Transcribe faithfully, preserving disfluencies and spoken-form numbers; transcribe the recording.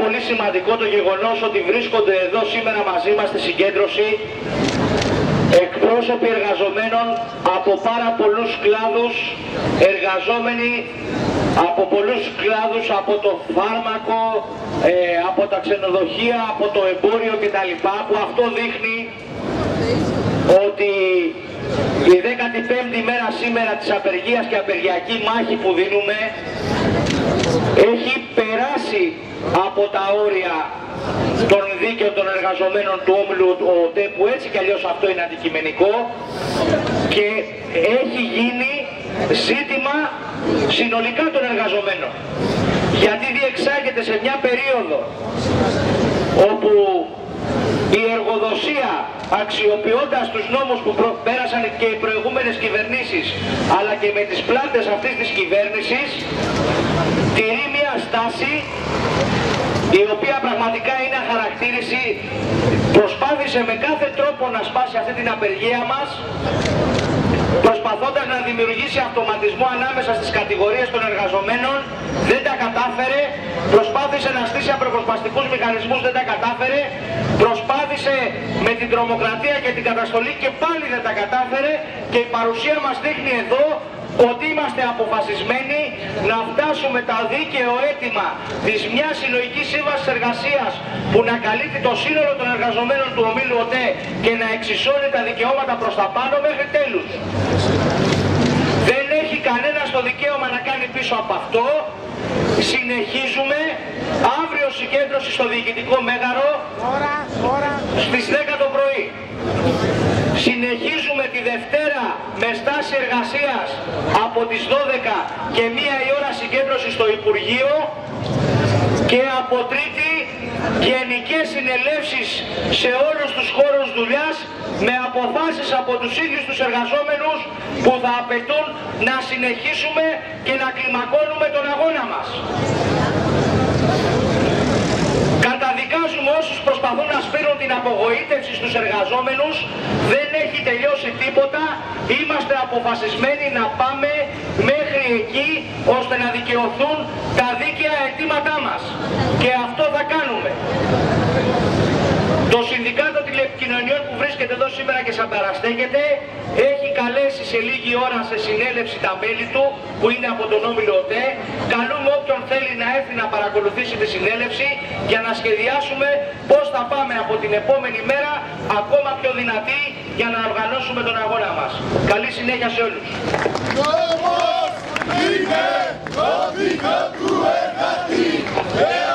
πολύ σημαντικό το γεγονός ότι βρίσκονται εδώ σήμερα μαζί μας στη συγκέντρωση εκπρόσωποι εργαζομένων από πάρα πολλούς κλάδους, εργαζόμενοι από πολλούς κλάδους, από το φάρμακο, ε, από τα ξενοδοχεία, από το εμπόριο κτλ. Που αυτό δείχνει ότι η δέκατη πέμπτη μέρα σήμερα της απεργίας και απεργιακή μάχη που δίνουμε έχει περάσει από τα όρια των δίκαιων των εργαζομένων του όμιλου ΟΤΕ, που έτσι κι αλλιώς αυτό είναι αντικειμενικό, και έχει γίνει ζήτημα συνολικά των εργαζομένων. Γιατί διεξάγεται σε μια περίοδο όπου η εργοδοσία, αξιοποιώντας τους νόμους που πέρασαν και οι προηγούμενες κυβερνήσεις, αλλά και με τις πλάτες αυτής της κυβέρνησης, τηρεί μια στάση η οποία πραγματικά είναι αχαρακτήριση. Προσπάθησε με κάθε τρόπο να σπάσει αυτή την απεργία μας, προσπαθώντας να δημιουργήσει αυτοματισμό ανάμεσα στις κατηγορίες των εργαζομένων. Δεν τα κατάφερε. Προσπάθησε να στήσει απροσπαστικούς μηχανισμούς, δεν τα κατάφερε. Προσπάθησε με την τρομοκρατία και την καταστολή και πάλι δεν τα κατάφερε. Και η παρουσία μας δείχνει εδώ ότι είμαστε αποφασισμένοι να φτάσουμε τα δίκαιο αίτημα της μιας συλλογικής σύμβασης εργασίας που να καλύπτει το σύνολο των εργαζομένων του ομίλου ΟΤΕ και να εξισώνει τα δικαιώματα προς τα πάνω μέχρι τέλους. Δεν έχει κανένας το δικαίωμα να κάνει πίσω από αυτό. Συνεχίζουμε. Αύριο συγκέντρωση στο Διοικητικό Μέγαρο στις δέκα το πρωί. Συνεχίζουμε τη Δευτέρα με στάση εργασίας από τις δώδεκα και μία η ώρα συγκέντρωση στο Υπουργείο, και από Τρίτη γενικές συνελεύσεις σε όλους τους χώρους δουλειάς με αποφάσεις από τους ίδιους τους εργαζόμενους που θα απαιτούν να συνεχίσουμε και να κλιμακώνουμε τον αγώνα μας. Καταδικάζουμε όσους προσπαθούν να σπείρουν την απογοήτευση στους εργαζόμενους. Δεν έχει τελειώσει τίποτα. Είμαστε αποφασισμένοι να πάμε μέχρι εκεί ώστε να δικαιωθούν τα δίκαια αιτήματά μας. Και αυτό θα κάνουμε. Το Συνδικάτο Τηλεπικοινωνιών που βρίσκεται εδώ σήμερα και συμπαραστέκεται έχει καλέσει σε λίγη ώρα σε συνέλευση τα μέλη του που είναι από τον όμιλο ΟΤΕ. Καλούμε όποιον θέλει να έρθει να παρακολουθήσει τη συνέλευση για να σχεδιάσουμε πώς θα πάμε από την επόμενη μέρα ακόμα πιο δυνατοί για να οργανώσουμε τον αγώνα μας. Καλή συνέχεια σε όλους. Somos libres, no digas tu